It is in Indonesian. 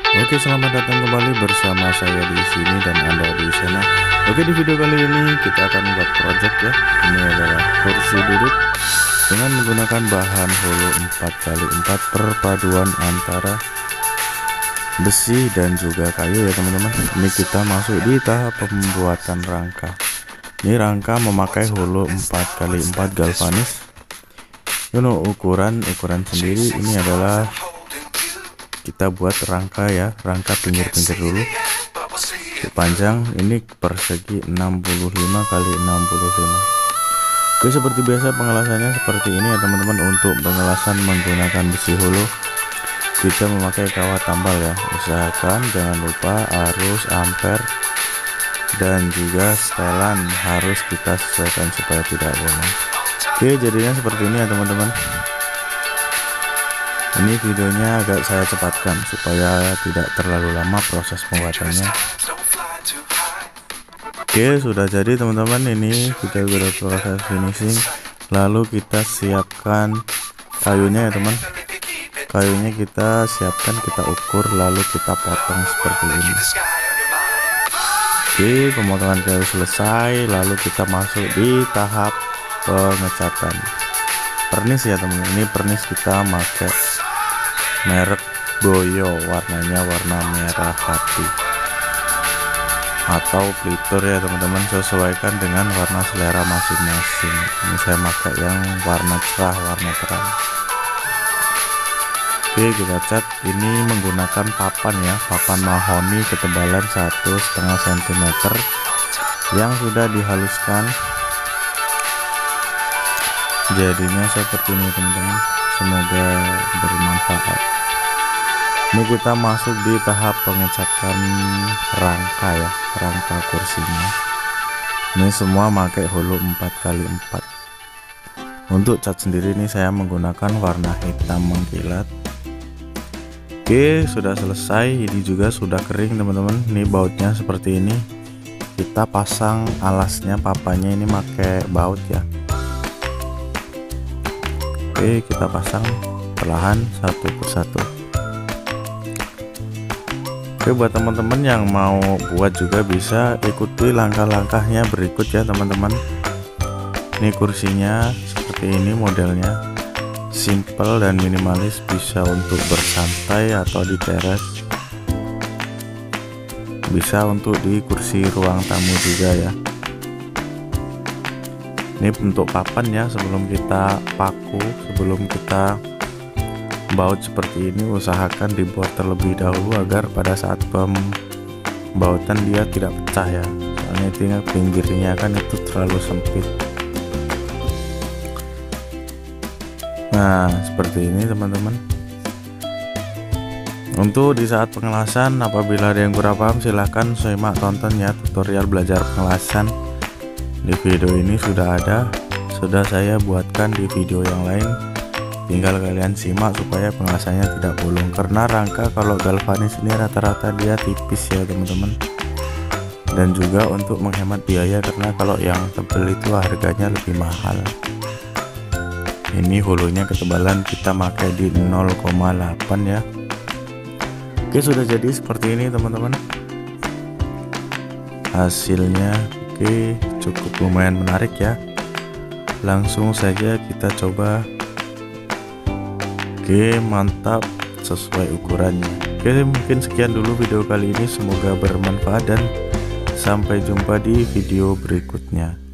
Oke, selamat datang kembali bersama saya di sini dan Anda di sana. Oke, di video kali ini kita akan buat project ya. Ini adalah kursi duduk dengan menggunakan bahan holo 4x4 perpaduan antara besi dan juga kayu ya teman-teman. Ini kita masuk di tahap pembuatan rangka. Ini rangka memakai holo 4x4 galvanis. Ini ukuran sendiri ini adalah kita buat rangka ya, rangka pinggir-pinggir dulu. Panjang ini persegi 65 kali 65. Oke, seperti biasa pengelasannya seperti ini ya teman-teman. Untuk pengelasan menggunakan besi holo kita memakai kawat tambal ya. Usahakan jangan lupa arus, ampere dan juga setelan harus kita sesuaikan supaya tidak bolong. Oke, jadinya seperti ini ya teman-teman. Ini videonya agak saya cepatkan supaya tidak terlalu lama proses pembuatannya. Oke, sudah jadi teman-teman. Ini kita sudah proses finishing. Lalu kita siapkan kayunya ya teman. Kayunya kita siapkan, kita ukur, lalu kita potong seperti ini. Oke, pemotongan kayu selesai. Lalu kita masuk di tahap pengecatan pernis ya teman. Ini pernis kita pakai merek Boyo, warnanya warna merah hati atau plitur ya teman-teman, sesuaikan dengan warna selera masing-masing. Ini saya pakai yang warna cerah, warna terang. Oke, kita cat. Ini menggunakan papan ya, papan mahoni ketebalan 1,5 cm yang sudah dihaluskan. Jadinya seperti ini teman-teman, semoga bermanfaat. Ini kita masuk di tahap pengecatan rangka ya, rangka kursinya. Ini semua pakai holo 4x4. Untuk cat sendiri ini saya menggunakan warna hitam mengkilat. Oke, sudah selesai. Ini juga sudah kering teman-teman. Ini bautnya seperti ini. Kita pasang alasnya, papannya ini pakai baut ya. Oke, kita pasang perlahan satu persatu. Oke, buat teman-teman yang mau buat juga bisa ikuti langkah-langkahnya berikut ya teman-teman. Ini kursinya seperti ini modelnya, simple dan minimalis, bisa untuk bersantai atau di teras, bisa untuk di kursi ruang tamu juga ya. Ini bentuk papan ya, sebelum kita paku, sebelum kita baut seperti ini, usahakan dibuat terlebih dahulu agar pada saat pembautan dia tidak pecah ya, soalnya tinggal pinggirnya kan itu terlalu sempit. Nah seperti ini teman-teman. Untuk di saat pengelasan, apabila ada yang kurang paham silahkan simak tonton ya tutorial belajar pengelasan. Di video ini sudah ada, sudah saya buatkan di video yang lain, tinggal kalian simak supaya pengelasannya tidak bolong. Karena rangka kalau galvanis ini rata-rata dia tipis ya teman-teman, dan juga untuk menghemat biaya, karena kalau yang tebel itu harganya lebih mahal. Ini holonya ketebalan kita pakai di 0,8 ya. Oke, sudah jadi seperti ini teman-teman hasilnya. Oke, cukup lumayan menarik ya. Langsung saja kita coba. Oke, mantap, sesuai ukurannya. Oke, mungkin sekian dulu video kali ini, semoga bermanfaat dan sampai jumpa di video berikutnya.